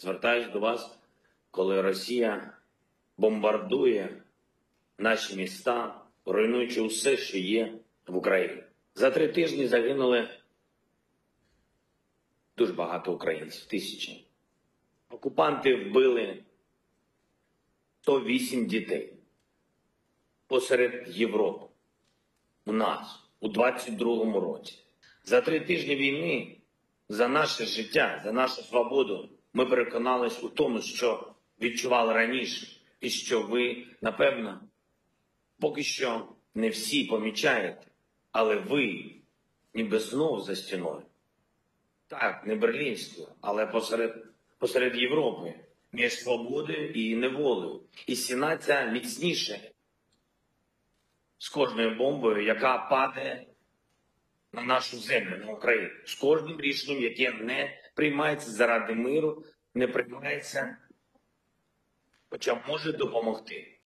звертаюсь до вас, коли Росія бомбардує наші міста, руйнуючи усе, що є в Україні. За 3 тижні загинули дуже багато українців, тисячі. Окупанти вбили 108 дітей посеред Європи, у нас, у 22-му році. За 3 тижні війни за наше життя, за нашу свободу ми переконались у тому, що відчували раніше, і що ви, напевно, поки що не всі помічаєте, але ви ніби знов за стіною. Так, не берлінською, але посеред Європи, між свободою і неволею. І стіна ця міцніше з кожною бомбою, яка падає на нашу землю, на Україну. З кожним рішенням, яке не приймається заради миру, не приймається, хоча може допомогти.